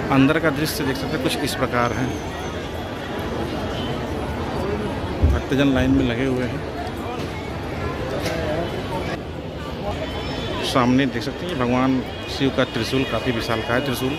अंदर का दृश्य देख सकते हैं, कुछ इस प्रकार है। भक्तजन लाइन में लगे हुए हैं। सामने देख सकते हैं भगवान शिव का त्रिशूल, काफी विशालकाय त्रिशूल।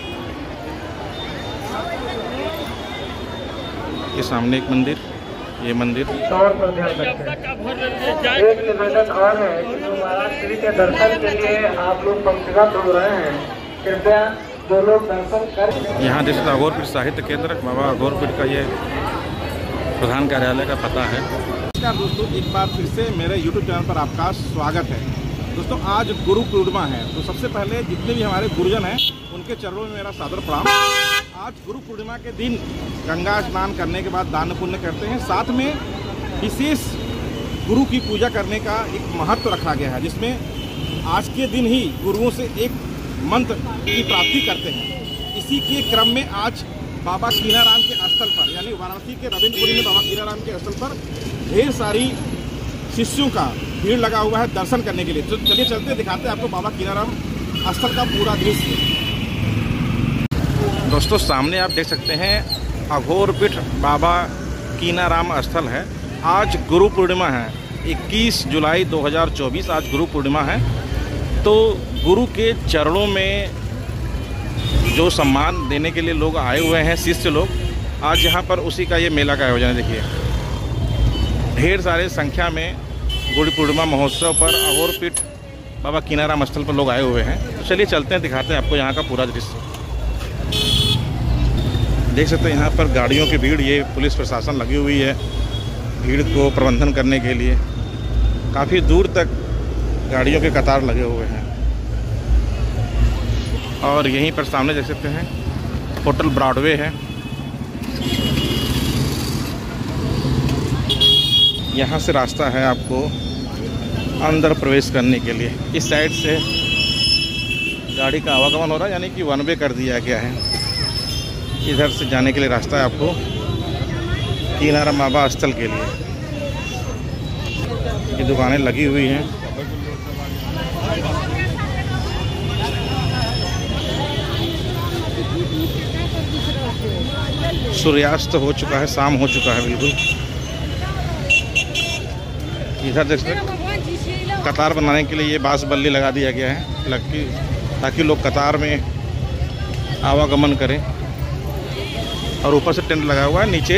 ये सामने एक मंदिर, ये मंदिर। तौर पर ध्यान रखें। एक निवेदन और है कि महाराज श्री के दर्शन के लिए आप लोग पंक्तिबद्ध हो रहे हैं, कृपया जो लोग दर्शन कर। यहाँ देख सकते अघोरपीठ साहित्य केंद्र, बाबा अघोरपीठ का ये प्रधान कार्यालय का पता है। नमस्कार दोस्तों, एक बार फिर से मेरे YouTube चैनल पर आपका स्वागत है। दोस्तों आज गुरु पूर्णिमा है, तो सबसे पहले जितने भी हमारे गुरुजन हैं उनके चरणों में मेरा सादर प्रणाम। आज गुरु पूर्णिमा के दिन गंगा स्नान करने के बाद दान पुण्य करते हैं। साथ में विशेष गुरु की पूजा करने का एक महत्व रखा गया है, जिसमें आज के दिन ही गुरुओं से एक मंत्र की प्राप्ति करते हैं। इसी के क्रम में आज बाबा कीनाराम के स्थल पर, यानी वाराणसी के रविंद्रपुरी में बाबा कीनाराम के स्थल पर ढेर सारी शिष्यों का भीड़ लगा हुआ है दर्शन करने के लिए। तो चलिए चलते दिखाते हैं आपको बाबा कीनाराम स्थल का पूरा दृश्य। दोस्तों सामने आप देख सकते हैं अघोरपीठ बाबा कीनाराम स्थल है। आज गुरु पूर्णिमा है, 21 जुलाई 2024 आज गुरु पूर्णिमा है। तो गुरु के चरणों में जो सम्मान देने के लिए लोग आए हुए हैं, शिष्य लोग, आज यहाँ पर उसी का ये मेला का आयोजन है। देखिए ढेर सारे संख्या में गुरु पूर्णिमा महोत्सव पर अघोरपीठ बाबा कीनाराम स्थल पर लोग आए हुए हैं। चलिए चलते हैं, दिखाते हैं आपको यहाँ का पूरा दृश्य। देख सकते हैं यहाँ पर गाड़ियों की भीड़, ये पुलिस प्रशासन लगी हुई है भीड़ को प्रबंधन करने के लिए। काफ़ी दूर तक गाड़ियों के कतार लगे हुए हैं। और यहीं पर सामने देख सकते हैं होटल ब्रॉडवे है। यहाँ से रास्ता है आपको अंदर प्रवेश करने के लिए। इस साइड से गाड़ी का आवागमन हो रहा है, यानी कि वन वे कर दिया गया है। इधर से जाने के लिए रास्ता है आपको कीनाराम बाबा स्थल के लिए। ये दुकानें लगी हुई हैं। सूर्यास्त हो चुका है, शाम हो चुका है बिल्कुल। इधर देख सकते कतार बनाने के लिए ये बांस बल्ली लगा दिया गया है, ताकि लोग कतार में आवागमन करें। और ऊपर से टेंट लगा हुआ है, नीचे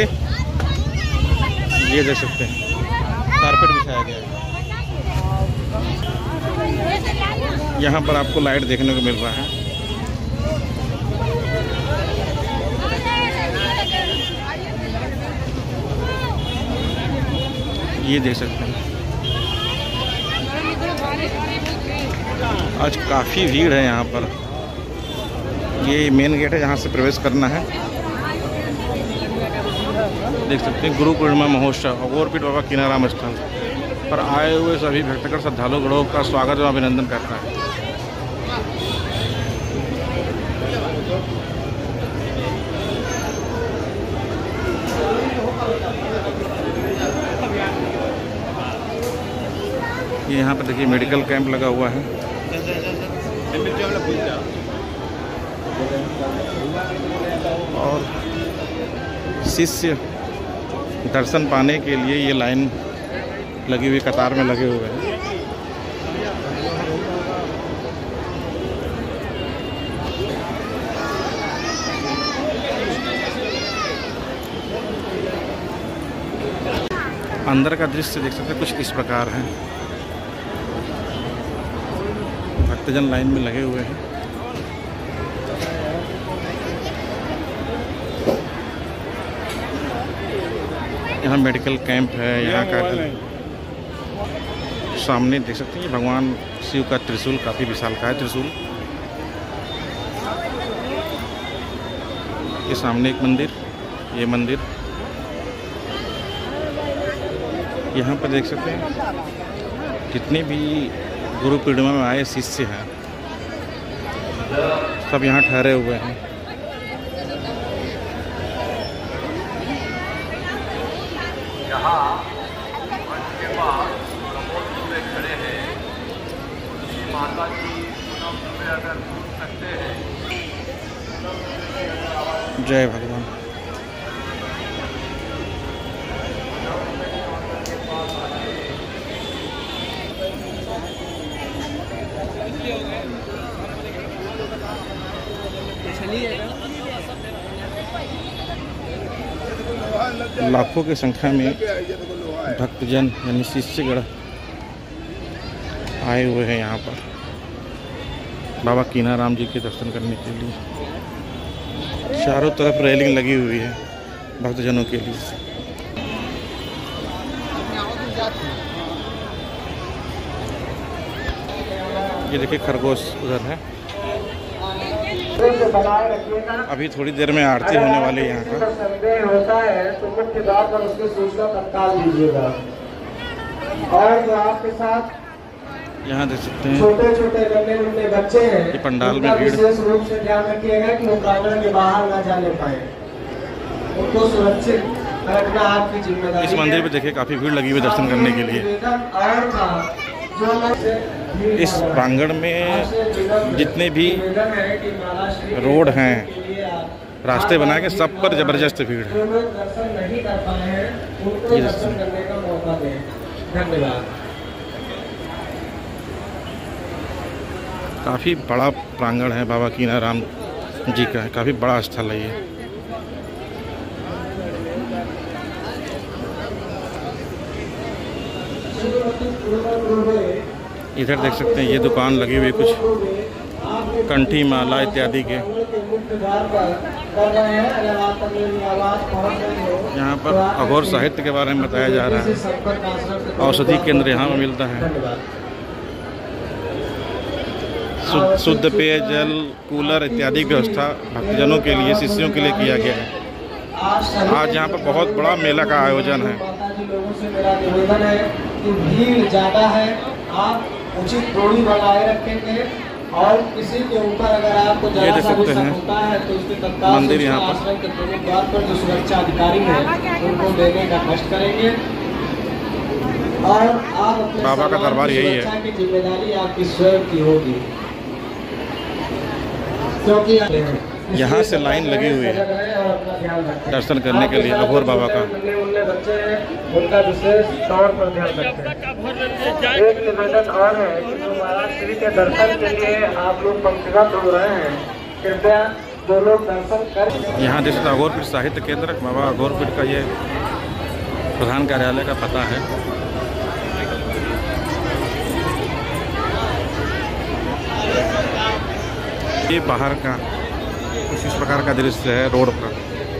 ये देख सकते हैं कारपेट बिछाया गया है। यहाँ पर आपको लाइट देखने को मिल रहा है। ये देख सकते हैं आज काफ़ी भीड़ है यहाँ पर। ये मेन गेट है, जहाँ से प्रवेश करना है। देख सकते हैं गुरु पूर्णिमा महोत्सव अघोरपीठ बाबा कीनाराम स्थल पर आए हुए सभी भक्तगण श्रद्धालुगणों का स्वागत एवं अभिनंदन करता है। ये यहाँ पर देखिए मेडिकल कैंप लगा हुआ है। और शिष्य दर्शन पाने के लिए ये लाइन लगी हुई कतार में लगे हुए हैं। अंदर का दृश्य देख सकते हैं, कुछ इस प्रकार है। भक्तजन लाइन में लगे हुए हैं। यहाँ मेडिकल कैंप है। यहाँ का सामने देख सकते हैं भगवान शिव का त्रिशूल, काफ़ी विशालकाय त्रिशूल। ये सामने एक मंदिर, ये मंदिर। यहाँ पर देख सकते हैं जितने भी गुरु पूर्णिमा में आए शिष्य हैं सब यहाँ ठहरे हुए हैं। यहाँ उनके पास में खड़े हैं। माता जी पूनम में अगर पूछ सकते हैं जय भगवान। लाखों की संख्या में भक्तजन यानी शिष्यगण आए हुए हैं यहाँ पर बाबा कीनाराम जी के दर्शन करने के लिए। चारों तरफ रेलिंग लगी हुई है भक्तजनों के लिए। ये देखिए खरगोश उधर है। अभी थोड़ी देर में आरती होने वाली है यहाँ का। संदेह होता है तो मुख्य द्वार पर उसकी सूचना तत्काल दीजिएगा। और जो आपके साथ यहाँ देख सकते हैं छोटे छोटे नन्हे बच्चे हैं, ये पंडाल में भीड़। विशेष रूप से ध्यान रखिएगा कि वो प्रांगण के बाहर ना जाने पाए। उनको सुरक्षित रखना आपकी जिम्मेदारी। इस मंदिर पे देखिए काफी भीड़ लगी हुई दर्शन करने के लिए। इस प्रांगण में जितने भी रोड हैं, रास्ते बना के सब पर जबरदस्त भीड़ है। दर्शन नहीं कर पाए हैं उनको दर्शन करने का मौका दें। धन्यवाद। काफ़ी बड़ा प्रांगण है बाबा कीनाराम जी का है। काफ़ी बड़ा स्थल है ये। इधर देख सकते हैं ये दुकान लगी हुई कुछ कंठी माला इत्यादि के। यहाँ पर अघोर साहित्य के बारे में बताया जा रहा है। औषधि केंद्र यहाँ में मिलता है। शुद्ध पेयजल, कूलर इत्यादि की व्यवस्था भक्तजनों के लिए, शिष्यों के लिए किया गया है। आज यहाँ पर बहुत बड़ा मेला का आयोजन है। लोगों से मेरा निवेदन है कि भीड़ ज़्यादा है, आप उचित दूरी बनाए रखेंगे और किसी के ऊपर अगर आपको ये देख सकते हैं होता है तो उसके तत्काल मंदिर यहाँ पर। आश्रम के प्रमुख द्वार पर जो सुरक्षा अधिकारी हैं उनको देने का कष्ट करेंगे और आप अपने बाबा का दरबार यही है। सुरक्षा की जिम्मेदारी आपकी स्वयं की होगी, क्योंकि यहाँ से लाइन लगी हुई है दर्शन करने के लिए अघोर बाबा का। बच्चे हैं उनका विशेष तौर पर ध्यान रखें। एक निवेदन और है कि जो महाराज श्री के दर्शन के लिए आप लोग पंक्तिबद्ध हो रहे हैं, कृपया जो लोग दर्शन कर। यहाँ देख सकते अघोरपीठ साहित्य केंद्र बाबा अघोरपीठ का ये प्रधान कार्यालय का पता है। ये बाहर का कुछ इस प्रकार का दृश्य है रोड पर।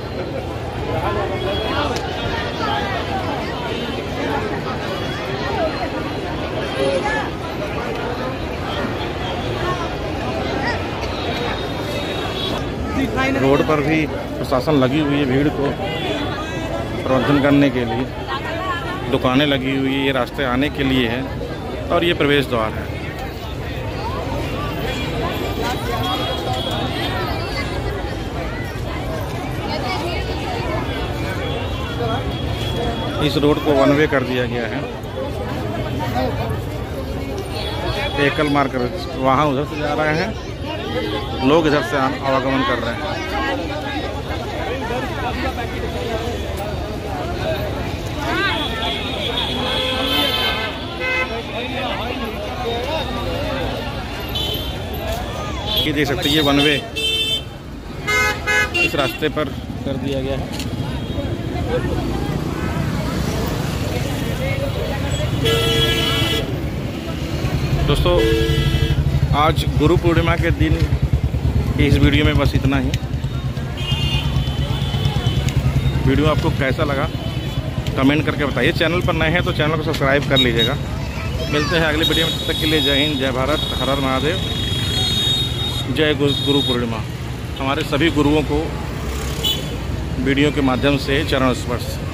रोड पर भी प्रशासन लगी हुई है भीड़ को प्रबंधन करने के लिए। दुकानें लगी हुई है, ये रास्ते आने के लिए है और ये प्रवेश द्वार है। इस रोड को वन वे कर दिया गया है। एकल मार्ग वहाँ उधर से जा रहे हैं, लोग इधर से आवागमन कर रहे हैं। ये देख सकते हैं ये वन वे इस रास्ते पर कर दिया गया है। दोस्तों आज गुरु पूर्णिमा के दिन इस वीडियो में बस इतना ही। वीडियो आपको कैसा लगा कमेंट करके बताइए। चैनल पर नए हैं तो चैनल को सब्सक्राइब कर लीजिएगा। मिलते हैं अगले वीडियो में, तब तक के लिए जय हिंद, जय भारत, हर हर महादेव, जय गुरु पूर्णिमा। हमारे सभी गुरुओं को वीडियो के माध्यम से चरण स्पर्श।